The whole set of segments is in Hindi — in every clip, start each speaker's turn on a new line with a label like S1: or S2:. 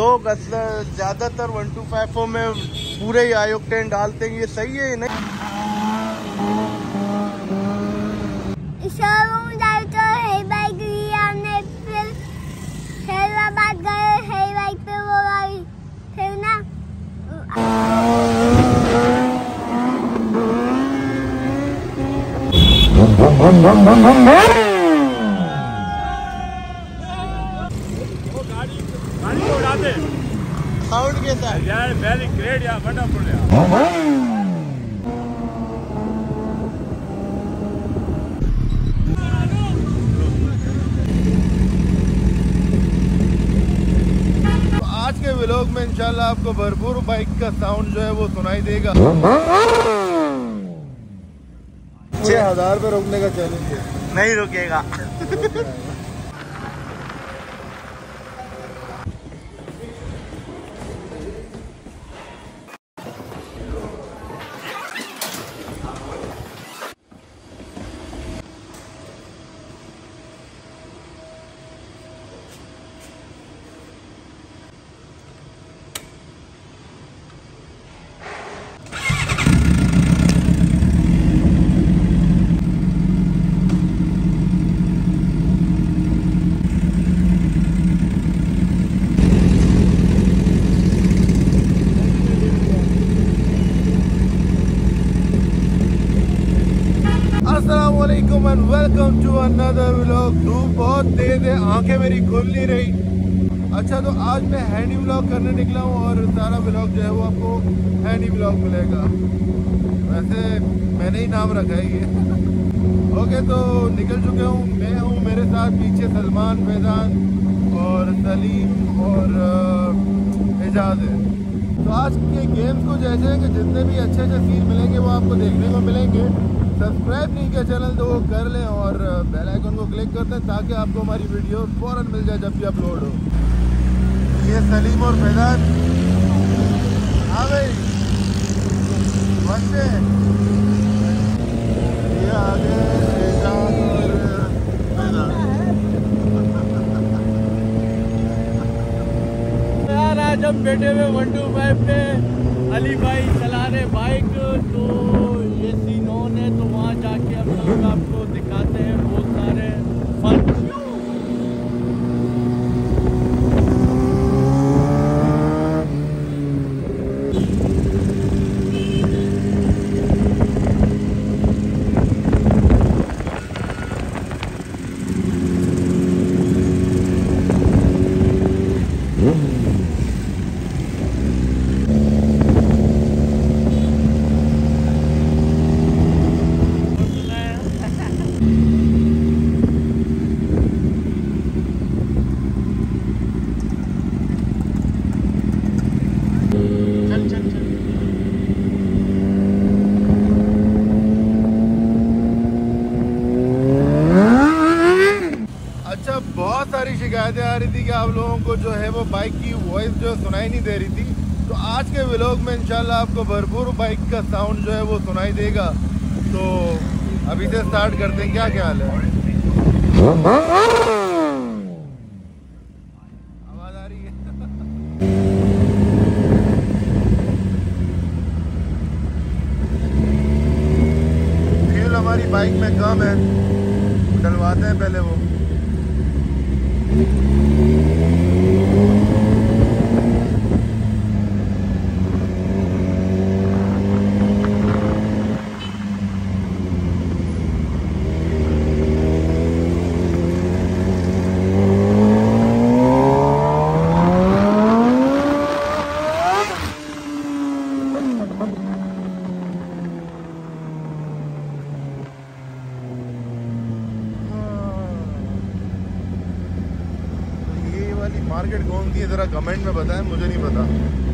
S1: लोग ज्यादातर 125 में पूरे ही आयोक्टेन डालते हैं, ये सही है नहीं?
S2: बाइक लिया हमने, फिर हैदराबाद गए, है बाइक पे वो वाली, फिर ना
S3: गाड़ी को उड़ाते
S1: साउंड के साथ
S3: यार, वेरी ग्रेट यार, वंडरफुल यार।
S1: आज के व्लॉग में इंशाल्लाह आपको भरपूर बाइक का साउंड जो है वो सुनाई देगा। 6000 पे रोकने का चैलेंज है, नहीं रुकेगा। अस्सलामुअलैकुम and welcome to another vlog. धूप बहुत तेज है, आंखें मेरी खुल नहीं रही। अच्छा, तो आज मैं हैंडी व्लॉग करने निकला हूँ और सारा व्लॉग जो है वो आपको हैंडी व्लॉग मिलेगा। वैसे मैंने ही नाम रखा है ये। ओके, तो निकल चुके हूँ, मैं हूँ, मेरे साथ पीछे सलमान, फैजान और सलीम और एजाज है। तो आज के गेम्स को जैसे हैं कि जितने भी अच्छे अच्छे सीन मिलेंगे वो आपको देखने को मिलेंगे। सब्सक्राइब नहीं किया चैनल तो वो कर लें और बेल आइकन को क्लिक कर दें ताकि आपको हमारी वीडियो फौरन मिल जाए जब भी अपलोड हो। ये सलीम और फैजान, हाँ भाई बच्चे, ये आगे एजाज और
S3: यार आज हम बैठे हुए 125 पे, अली भाई चला रहे बाइक, तो ये सीन ऑन है। तो वहाँ जाके हम लोग आपको दिखाते हैं बहुत सारे फन।
S1: बहुत सारी शिकायतें आ रही थी कि आप लोगों को जो है वो बाइक की वॉइस जो सुनाई नहीं दे रही थी। तो आज के व्लॉग में इंशाल्लाह आपको भरपूर बाइक का साउंड जो है वो सुनाई देगा। तो अभी से स्टार्ट करते हैं, क्या ख्याल है? आवाज आ रही है? फ्यूल हमारी बाइक में कम है, डलवाते हैं पहले वो। मार्केट कौन सी है जरा कमेंट में बताएं, मुझे नहीं पता।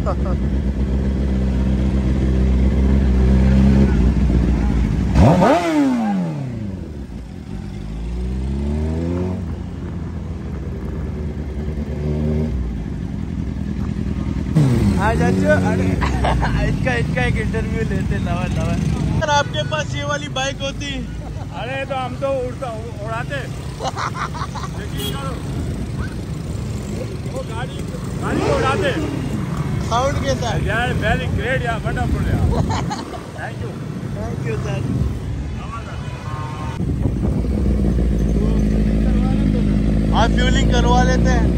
S1: आज अरे इसका एक इंटरव्यू लेते लवा। अगर आपके पास ये वाली बाइक होती,
S3: अरे तो हम तो उड़ाते।
S4: वो गाड़ी को उड़ाते
S3: साउंड के साथ।
S4: यार वेरी ग्रेट यार, वंडरफुल यार,
S3: थैंक यू सर। आज फ्यूलिंग करवा लेते हैं।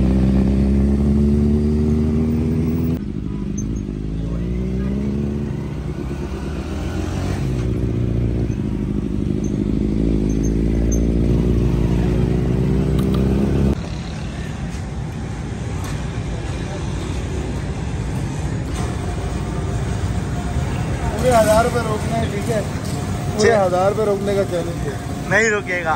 S1: पूरे 1000 रुपये रोकना है, ठीक है? पूरे 1000 रुपये रोकने का चैलेंज है।
S3: नहीं रुकेगा।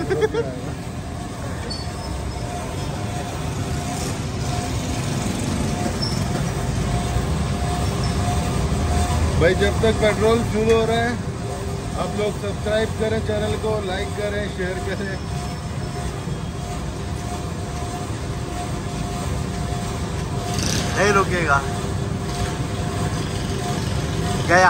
S1: भाई जब तक पेट्रोल फुल हो रहा है, आप लोग सब्सक्राइब करें चैनल को, लाइक करें, शेयर करें।
S3: नहीं रुकेगा। गया।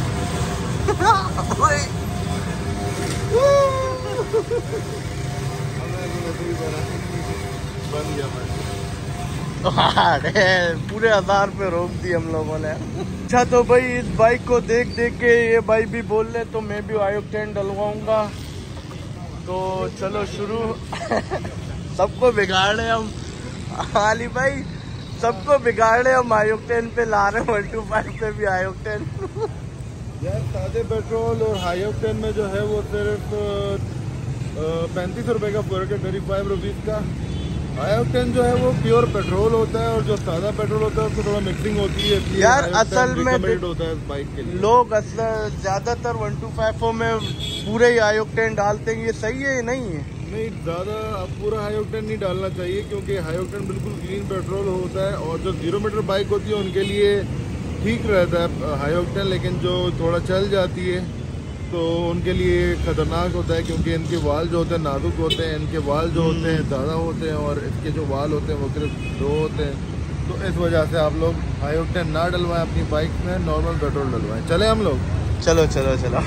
S1: बन गया भाई।
S3: अरे पूरे 1000 पे रोक दी हम लोगों ने। अच्छा तो भाई इस बाइक को देख देख के ये भाई भी बोल रहे तो मैं भी आयोक्टेन डलवाऊंगा। तो चलो शुरू। सबको बिगाड़े हम, अली भाई सबको बिगाड़े हम, आयोक्टेन पे ला रहे 125 पे भी आयोक्टेन।
S1: यार सादे पेट्रोल और हाई ऑक्टेन में जो है वो सिर्फ 35 रुपए का फर्क है, 35 रुपीज़ का। हाई ऑक्टेन जो है वो प्योर पेट्रोल होता है और जो सादा पेट्रोल होता है उसको थोड़ा मिक्सिंग होती है।
S3: यार असल में
S1: होता है इस बाइक के लिए।
S3: लोग असल ज्यादातर 125 में पूरे ही हाई ऑक्टेन डालते हैं, ये सही है नहीं है?
S1: नहीं, ज़्यादा पूरा हाई ऑक्टेन नहीं डालना चाहिए क्योंकि हाई ऑक्टेन बिल्कुल क्लीन पेट्रोल होता है और जो 0 मीटर बाइक होती है उनके लिए ठीक रहता है हाई ऑक्टेन, लेकिन जो थोड़ा चल जाती है तो उनके लिए ख़तरनाक होता है क्योंकि इनके वाल जो होते हैं नाजुक होते हैं, इनके वाल जो होते हैं ज़्यादा होते हैं और इसके जो वाल होते हैं वो सिर्फ 2 होते हैं। तो इस वजह से आप लोग हाई ऑक्टेन ना डलवाएं अपनी बाइक में, नॉर्मल पेट्रोल डलवाएं। चले हम लोग।
S3: चलो चलो चलो।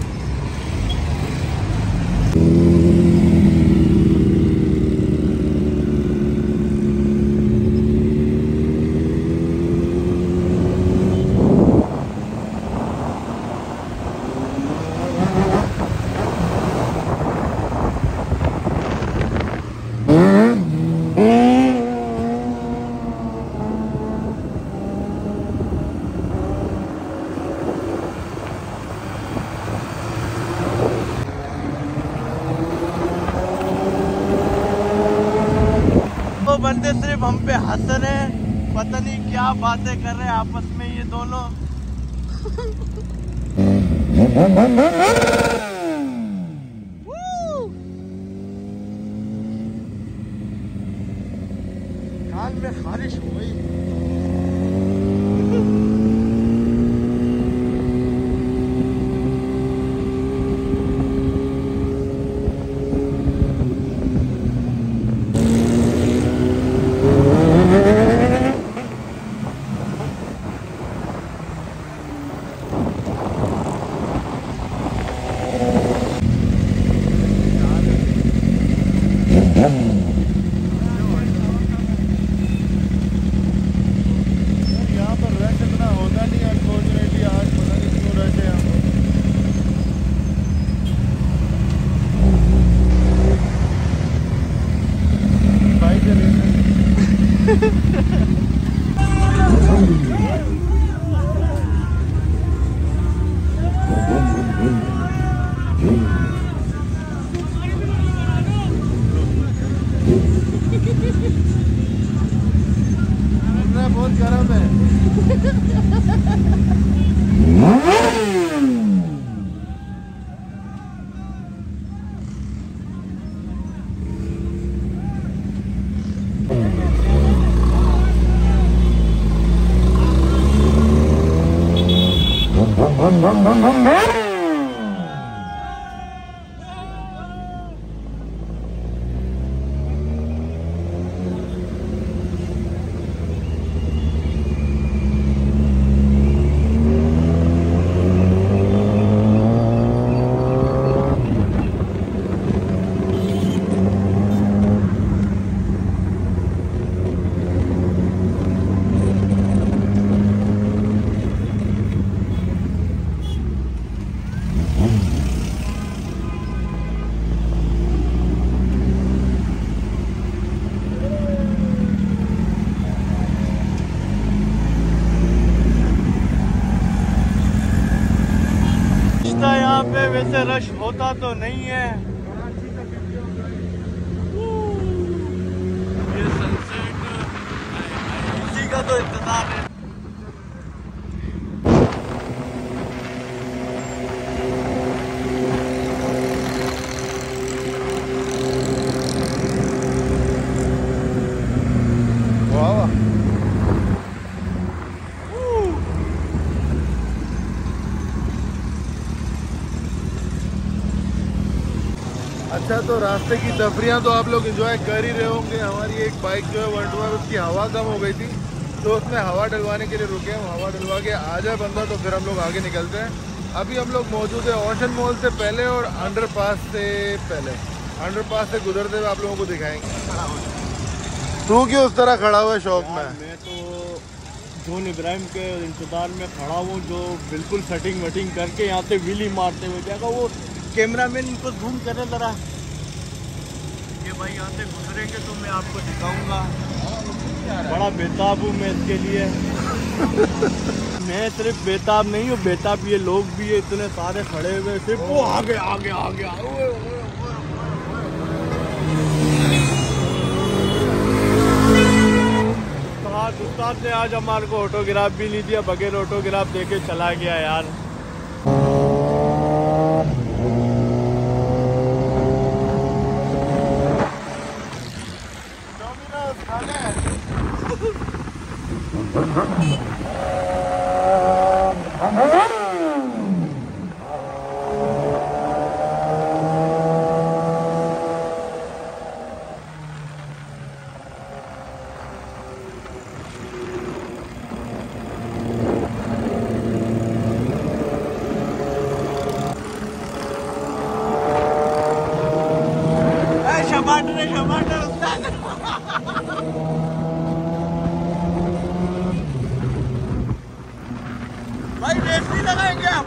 S3: बंदे सिर्फ हम पे हंस रहे हैं, पता नहीं क्या बातें कर रहे हैं आपस में ये दोनों। कान में खारिश हो गई।
S1: यहाँ पर रश इतना होता नहीं, अनफॉर्चुनेटली आज पता नहीं क्यों रश है यहाँ पर। बाइक बहुत गर्म है।
S3: वैसे रश होता तो नहीं है। ये सनसेट इसी का तो इंतजार है।
S1: अच्छा, तो रास्ते की तफरियाँ तो आप लोग एंजॉय कर ही रहे होंगे। हमारी एक बाइक जो है 125, उसकी हवा कम हो गई थी तो उसमें हवा डलवाने के लिए रुके हैं। हवा डलवा के आ जाए बंदा तो फिर हम लोग आगे निकलते हैं। अभी हम लोग मौजूद है ओशन मॉल से पहले और अंडरपास से पहले। अंडरपास से गुजरते हुए आप लोगों को दिखाएंगे। तू क्यों उस तरह खड़ा हुआ है शौक में?
S3: मैं तो जॉन इब्राहिम के इंतजार में खड़ा हूँ, जो बिल्कुल सेटिंग वेटिंग करके यहाँ से व्हीली मारते हुए जाएगा। वो कैमरामैन इनको जूम करे जरा। ये भाई यहाँ से गुजरेंगे तो मैं आपको दिखाऊंगा। बड़ा बेताब हूँ मैं इसके लिए। मैं सिर्फ बेताब नहीं हूँ, बेताब ये लोग भी है, इतने सारे खड़े हुए। सिर्फ वो आगे आगे आगे उस्ताद ने आज हमारे को ऑटोग्राफ भी नहीं दिया, बगैर ऑटोग्राफ देके चला गया यार। भाई रेस नहीं लगाएंगे आप?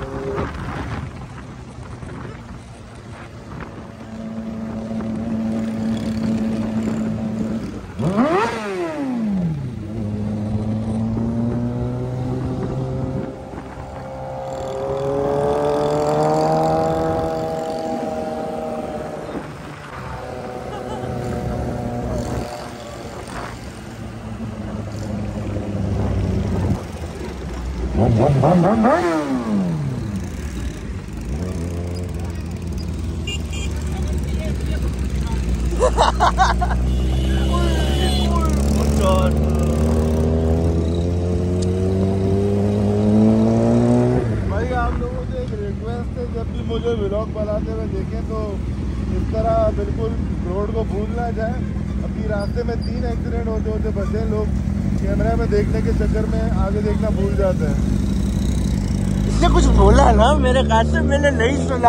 S1: भाई आप लोगों से एक रिक्वेस्ट है, जब भी मुझे व्लॉग बनाते हुए देखें तो इस तरह बिल्कुल रोड को भूल ना जाए। अभी रास्ते में 3 एक्सीडेंट होते होते बचे। लोग कैमरा में देखने के चक्कर में आगे देखना भूल जाते हैं।
S3: इसने कुछ बोला ना, मेरे ख्याल से मैंने नहीं सुना।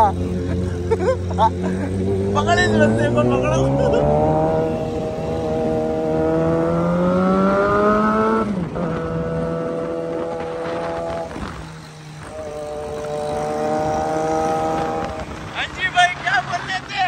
S3: पकड़े इस बंदे को, पकड़ो। अंजी भाई क्या बोल रहे थे?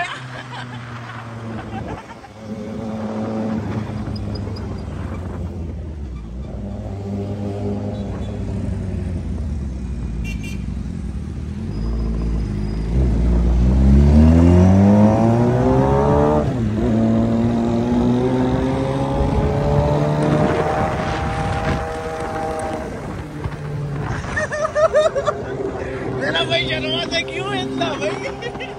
S3: मेरा भाई शर्माता क्यों है इतना भाई?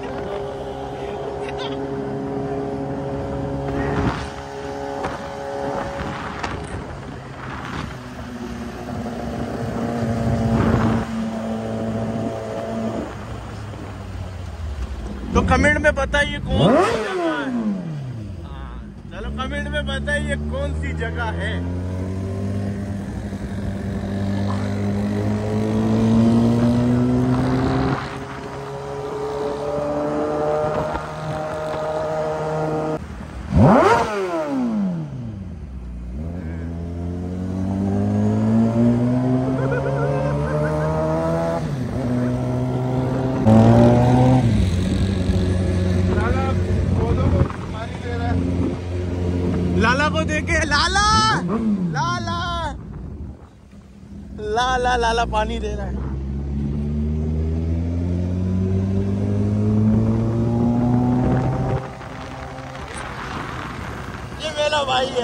S3: तो कमेंट में बताइए कौन सी जगह है। चलो कमेंट में बताइए कौन सी जगह है। लाला को देखे, लाला लाला लाला लाला पानी दे रहा है। मेरा भाई है।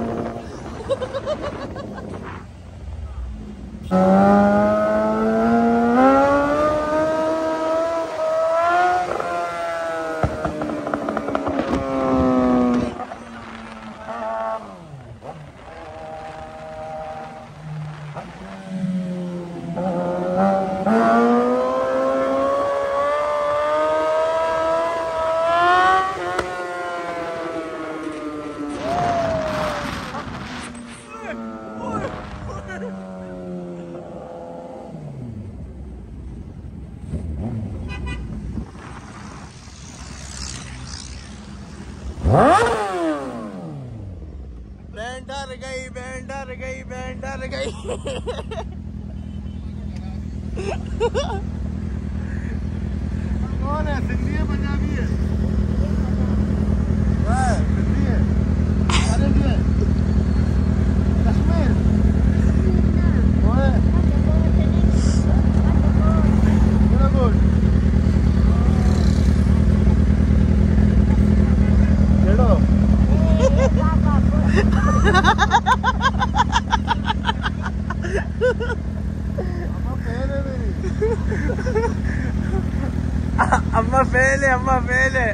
S3: बैंड डर गई।
S1: कौन है? सिंधी है पंजाबी है? सिंधी है। अरे है कश्मीर। ओए गुड। हेलो
S3: अम्मा फेल है।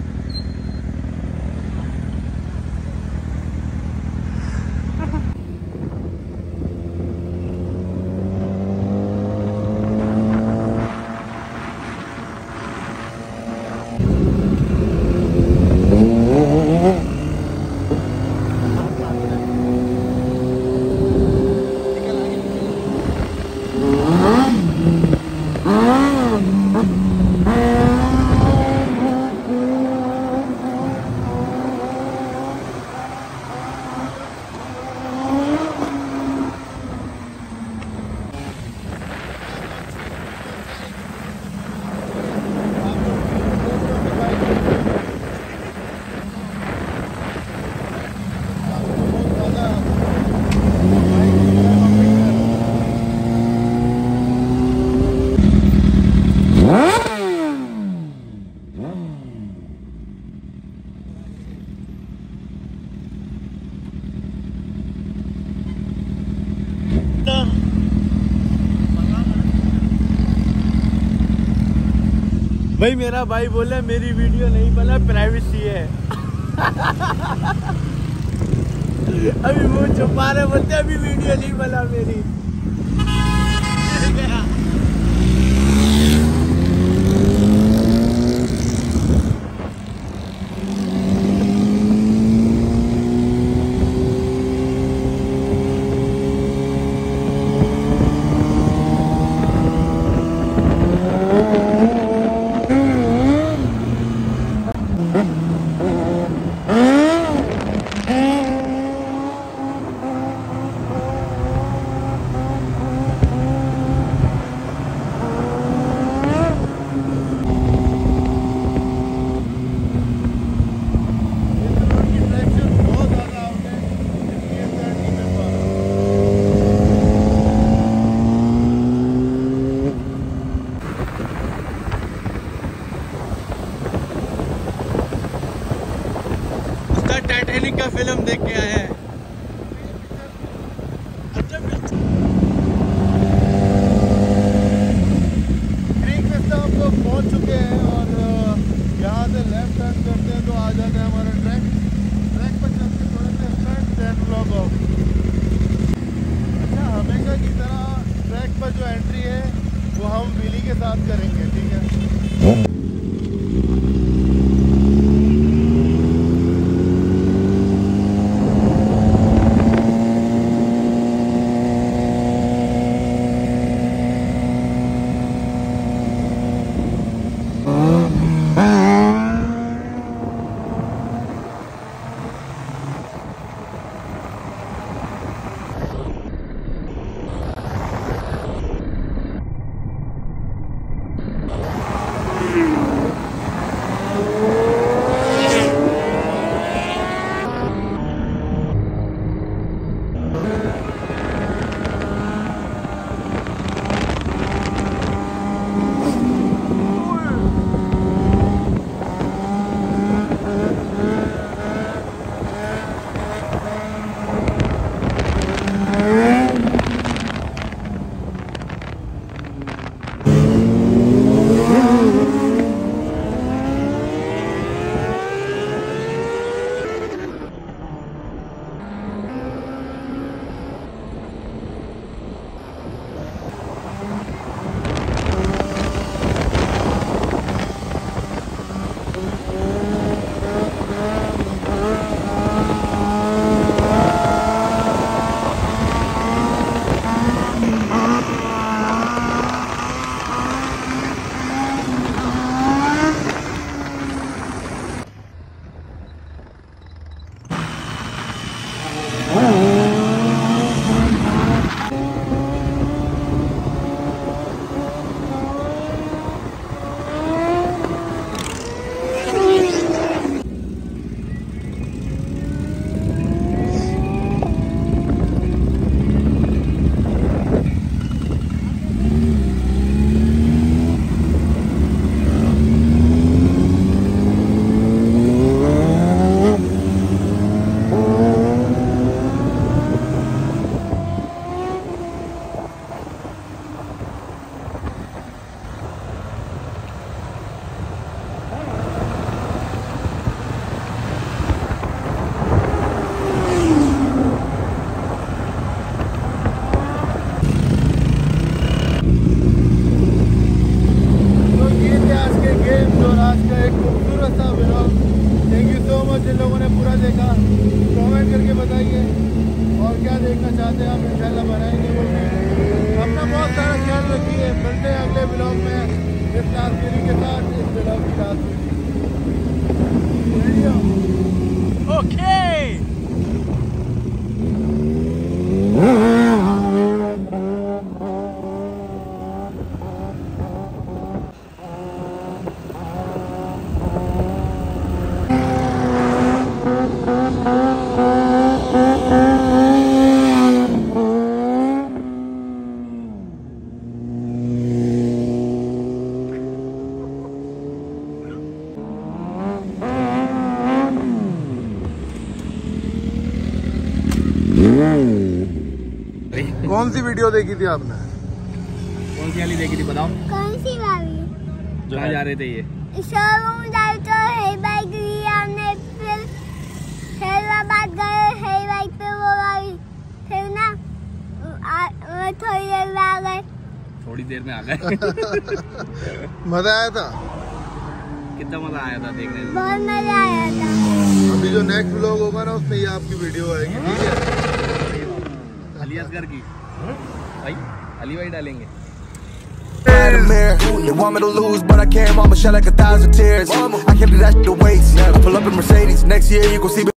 S3: भाई मेरा भाई बोले मेरी वीडियो नहीं बना, प्राइवेसी है। अभी वो छुपा रहे बोलते अभी वीडियो नहीं बना मेरी। टाइटैनिक का फिल्म देख के आया है।
S1: क्रीक विस्टा हम लोग पहुंच चुके हैं और यहाँ से लेफ्ट टर्न करते हैं तो आ जाता है हमारा ट्रैक पर चलते थोड़े से फ्रंट देन व्लॉग ऑफ। अच्छा, हमेशा की तरह ट्रैक पर जो एंट्री है वो हम व्हीली के साथ करेंगे, ठीक है? जिन लोगों ने पूरा देखा कमेंट करके बताइए, और क्या देखना चाहते हैं आप इंशाल्लाह बनाएंगे वो भी। अपना बहुत सारा ख्याल रखिए, मिलते हैं अगले ब्लॉग में इस नाज़रीन के साथ। इस ब्लॉग की रात
S3: ओके
S1: कौन सी वीडियो देखी थी आपने?
S3: कौन सी वाली देखी थी बताओ?
S2: कौन सी वाली?
S3: कहाँ जा रहे थे ये?
S2: शोरूम जाए तो है बाइक लिया हमने, फिर हैदराबाद गए है बाइक पे वो वाली, फिर ना थोड़ी देर में आ गए।
S3: थोड़ी देर में आ गए।
S1: मजा आया था?
S3: कितना मजा आया था देखने में?
S2: बहुत मजा आया था।
S1: अभी जो नेक्स्ट व्लॉग होगा ना उसमें ये आपकी वीडियो आएगी, ठीक है?
S3: अली असगर की भाई, अली भाई डालेंगे।
S5: They want me to lose, but I can't. Mama shed like 1,000 tears. I can't do that shit to waste. I pull up in Mercedes. Next year you gon' see me.